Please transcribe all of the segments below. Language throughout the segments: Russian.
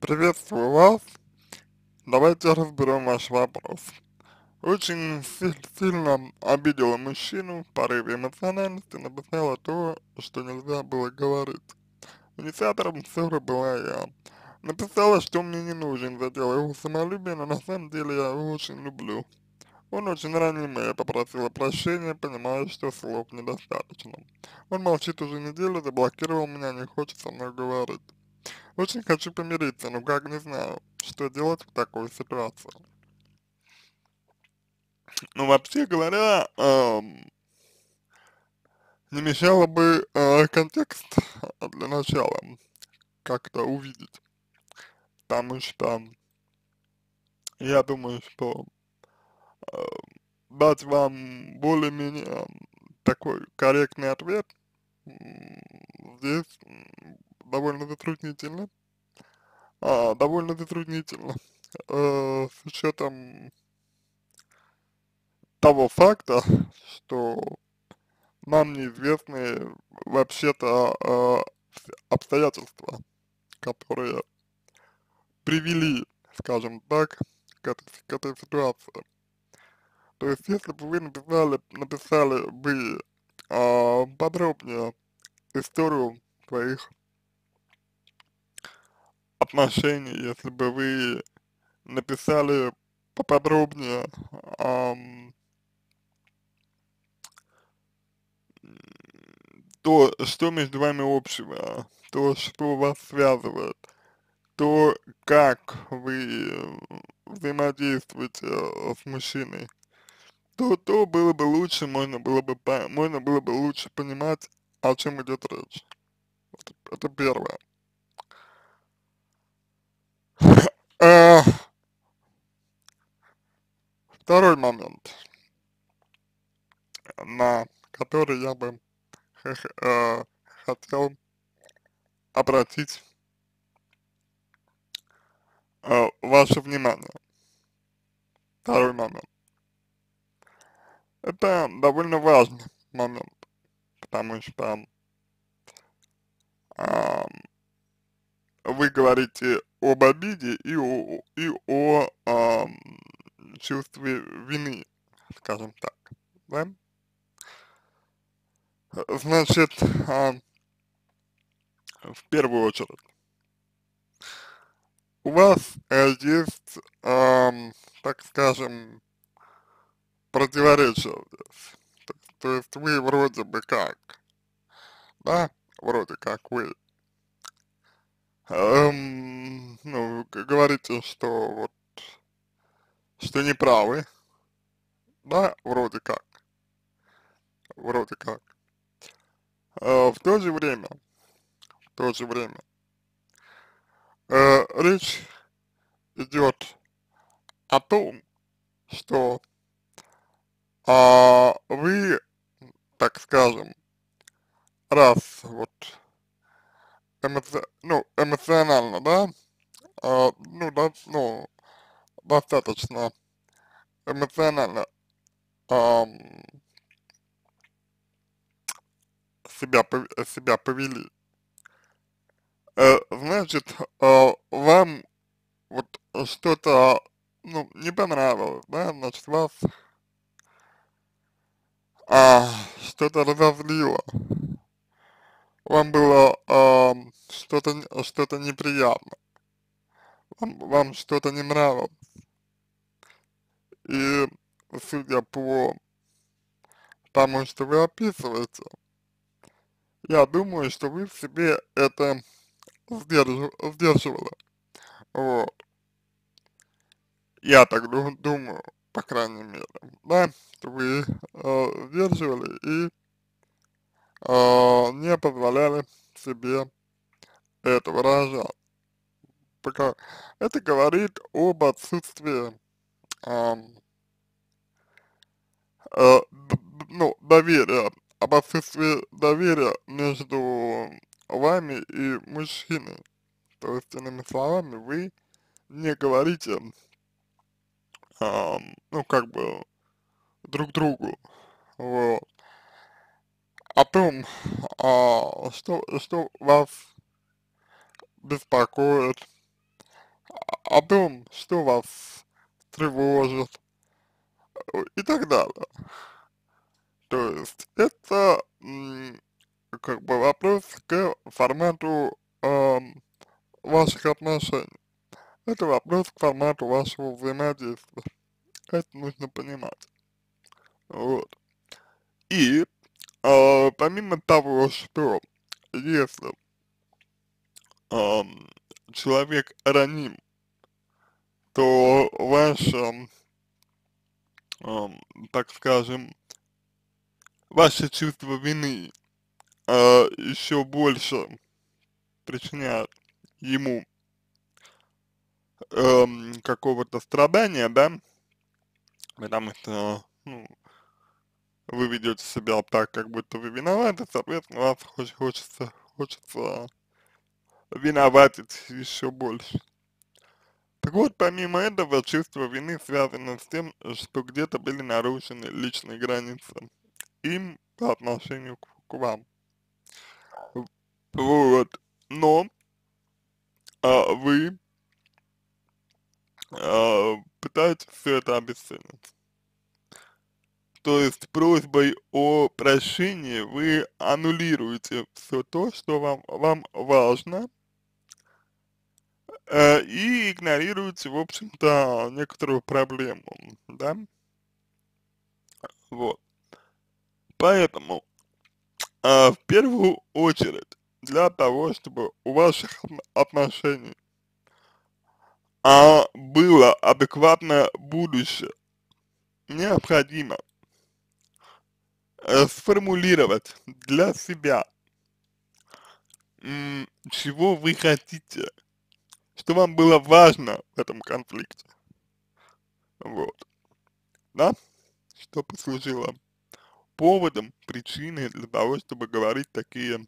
Приветствую вас. Давайте разберем ваш вопрос. Очень сильно обидела мужчину в порыве эмоциональности, написала то, что нельзя было говорить. Инициатором ссоры была я. Написала, что мне не нужен задел его самолюбия, но на самом деле я его очень люблю. Он очень ранимый, я попросила прощения, понимая, что слов недостаточно. Он молчит уже неделю, заблокировал меня, не хочет со мной говорить. Очень хочу помириться, но как не знаю, что делать в такой ситуации. Ну, вообще говоря, не мешало бы контекст для начала как-то увидеть, потому что я думаю, что э, дать вам более-менее такой корректный ответ здесь довольно затруднительно, с учетом того факта, что нам неизвестны вообще-то обстоятельства, которые привели, скажем так, к этой ситуации. То есть, если бы вы написали бы подробнее историю своих отношений, если бы вы написали поподробнее то, что между вами общего, то, что вас связывает, то, как вы взаимодействуете с мужчиной, то было бы лучше, можно было бы лучше понимать, о чем идет речь. Это первое. А, Второй момент, на который я бы хотел обратить ваше внимание. Второй момент. Это довольно важный момент, потому что а, вы говорите об обиде и о чувстве вины, скажем так, да? Значит, в первую очередь, у вас есть, так скажем, противоречие здесь. То есть вы вроде бы как, да, вроде как вы, ну, говорите, что вот, что не правы, да, вроде как. В то же время, речь идет о том, что вы, так скажем, раз вот эмоционально, да, ну, достаточно эмоционально ам, себя повели, значит, вам вот что-то, ну, не понравилось, да, значит, вас что-то разозлило, вам было что-то неприятно, вам что-то не нравилось, и судя по тому, что вы описываете, я думаю, что вы в себе это сдерживала, вот, я так думаю, по крайней мере, да, что вы сдерживали и не позволяли себе это выражать. Пока это говорит об отсутствии, ам, ну, доверия, об отсутствии доверия между вами и мужчиной. То есть, иными словами, вы не говорите, ну, как бы, друг другу, вот, о том, что вас беспокоит, о том, что вас тревожит и так далее. То есть это как бы вопрос к формату ваших отношений. Это вопрос к формату вашего взаимодействия. Это нужно понимать. Вот. И помимо того, что если ам, человек раним, то ваше, ам, так скажем, ваше чувство вины еще больше причиняет ему какого-то страдания, да, потому что, ну, вы ведете себя так, как будто вы виноваты, соответственно, вас хочется виноватить еще больше. Так вот, помимо этого, чувство вины связано с тем, что где-то были нарушены личные границы им по отношению к вам. Вот. Но вы пытаетесь все это обесценить. То есть просьбой о прощении вы аннулируете все то, что вам важно, и игнорируете, в общем-то, некоторую проблему, да, вот. Поэтому, в первую очередь, для того, чтобы у ваших отношений, было адекватное будущее, необходимо сформулировать для себя, чего вы хотите, что вам было важно в этом конфликте, вот, да, что послужило поводом, причиной для того, чтобы говорить такие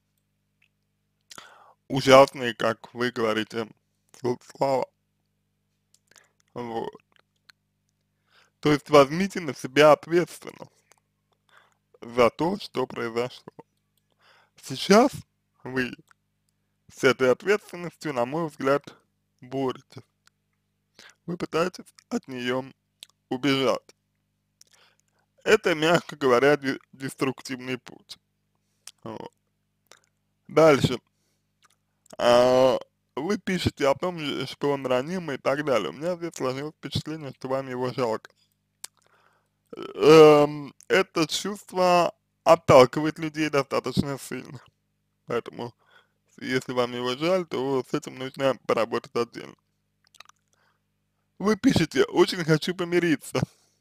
ужасные, как вы говорите, слова, вот. То есть возьмите на себя ответственность за то, что произошло. Сейчас вы с этой ответственностью, на мой взгляд, боретесь. Вы пытаетесь от нее убежать. Это, мягко говоря, деструктивный путь. Вот. Дальше. А, вы пишете о том, что он раним и так далее. У меня здесь сложилось впечатление, что вам его жалко. Это чувство отталкивает людей достаточно сильно. Поэтому, если вам его жаль, то с этим нужно поработать отдельно. Вы пишете, очень хочу помириться.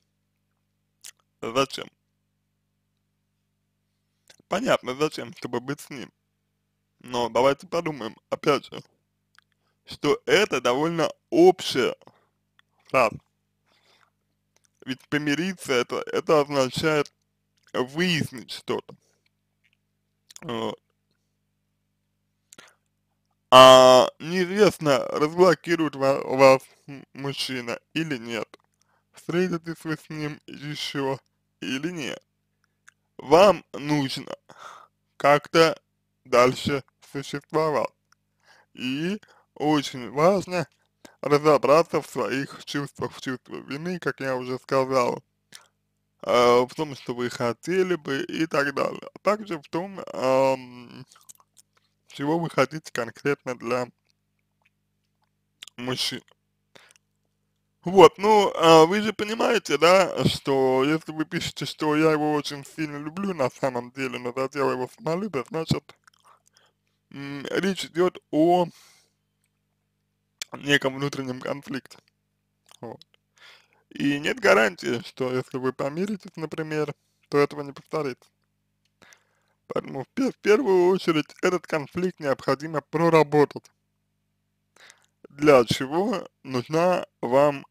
Зачем? Понятно, зачем, чтобы быть с ним. Но давайте подумаем, опять же, что это довольно общая фраза. Ведь помириться это означает выяснить что-то. Вот. А неизвестно, разблокирует вас мужчина или нет. Встретитесь вы с ним еще или нет. Вам нужно как-то дальше существовать. И очень важно разобраться в своих чувствах, в чувстве вины, как я уже сказал, в том, что вы хотели бы и так далее. А также в том, чего вы хотите конкретно для мужчин. Вот, ну, вы же понимаете, да, что если вы пишете, что я его очень сильно люблю на самом деле, но задел его самолюбие, значит, речь идет о неком внутреннем конфликте. Вот. И нет гарантии, что если вы помиритесь, например, то этого не повторится. Поэтому в первую очередь этот конфликт необходимо проработать, для чего нужна вам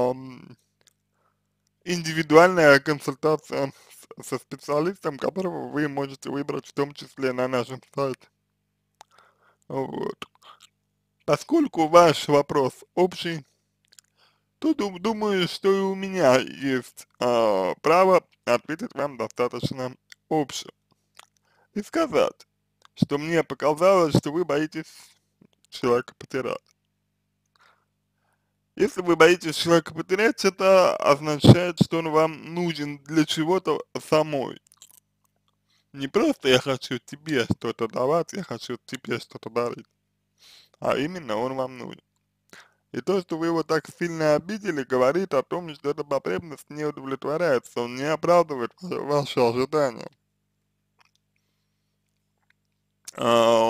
индивидуальная консультация со специалистом, которого вы можете выбрать в том числе на нашем сайте. Вот. Поскольку ваш вопрос общий, то думаю, что и у меня есть право ответить вам достаточно общее и сказать, что мне показалось, что вы боитесь человека потерять. Если вы боитесь человека потерять, это означает, что он вам нужен для чего-то самой. Не просто я хочу тебе что-то давать, я хочу тебе что-то дарить, а именно он вам нужен. И то, что вы его так сильно обидели, говорит о том, что эта потребность не удовлетворяется, он не оправдывает ваши ожидания. А,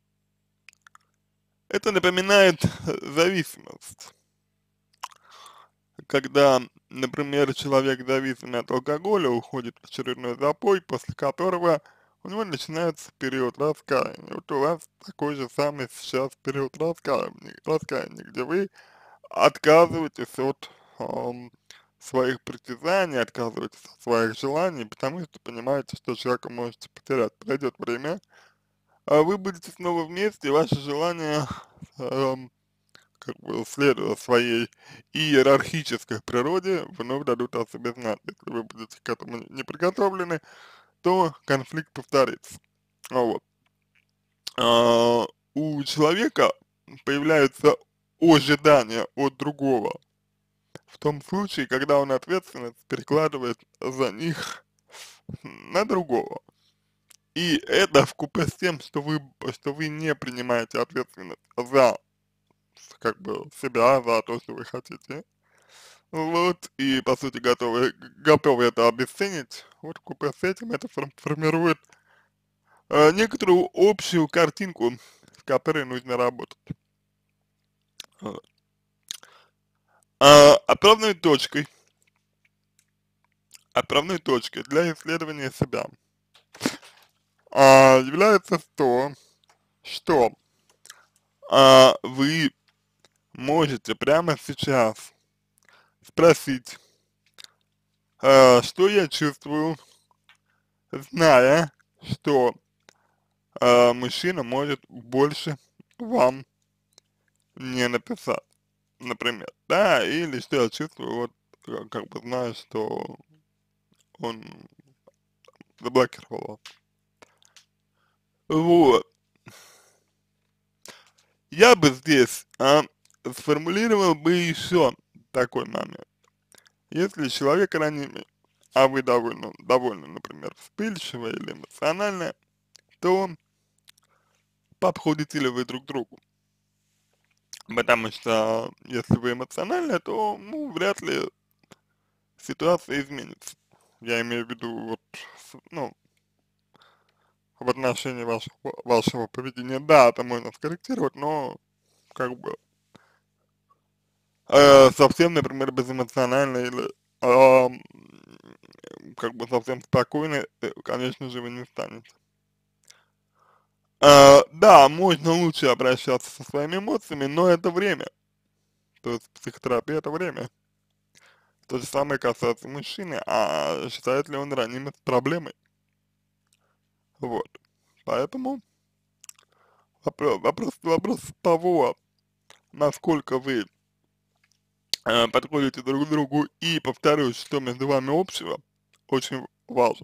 Это напоминает зависимость, когда, например, человек зависимый от алкоголя уходит в очередной запой, после которого у него начинается период раскаяния. Вот у вас такой же самый сейчас период раскаяния, где вы отказываетесь от своих притязаний, отказываетесь от своих желаний, потому что понимаете, что человека можете потерять. Пройдет время, а вы будете снова вместе, и ваши желания, эм, как бы следуя своей иерархической природе, вновь дадут о себе знать. Если вы будете к этому не приготовлены, то конфликт повторится. Вот. А, у человека появляется ожидание от другого в том случае, когда он ответственность перекладывает за них на другого. И это вкупе с тем, что вы не принимаете ответственность за, как бы, себя, за то, что вы хотите. Вот, и, по сути, готовы это обесценить. Вот, вкупе с этим это формирует некоторую общую картинку, с которой нужно работать. Вот. Отправной точкой, отправной точкой для исследования себя является то, что вы можете прямо сейчас спросить, что я чувствую, зная, что мужчина может больше вам не написать, например, да, или что я чувствую, вот, как бы знаю, что он заблокировал вас. Вот, я бы здесь сформулировал бы еще такой момент. Если человек ранимый, а вы довольно, например, вспыльчивы или эмоциональны, то подходите ли вы друг другу? Потому что если вы эмоциональны, то, ну, вряд ли ситуация изменится. Я имею в виду, вот, ну, в отношении вашего поведения. Да, это можно скорректировать, но, как бы, совсем, например, безэмоционально или, как бы, совсем спокойно, конечно же, вы не станете. Да, можно лучше обращаться со своими эмоциями, но это время. То есть психотерапия — это время. То же самое касается мужчины, а считает ли он ранимой проблемой. Вот. Поэтому вопрос того, насколько вы подходите друг к другу и, повторюсь, что между вами общего, очень важен.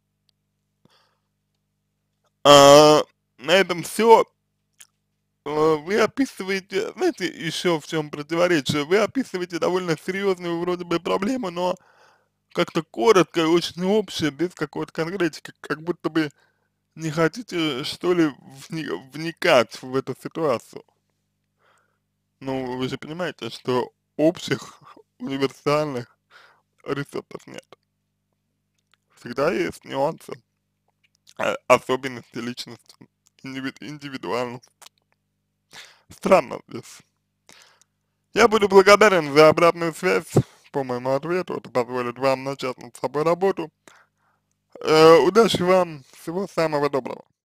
А, на этом все. Вы описываете, знаете, еще в чем противоречие, вы описываете довольно серьезную вроде бы проблему, но как-то коротко и очень общее, без какой-то конкретики, как будто бы не хотите, что ли, вникать в эту ситуацию. Ну, вы же понимаете, что общих универсальных рецептов нет. Всегда есть нюансы, особенности личности, индивидуальность. Странно здесь. Я буду благодарен за обратную связь по моему ответу. Это позволит вам начать над собой работу. Удачи вам, всего самого доброго.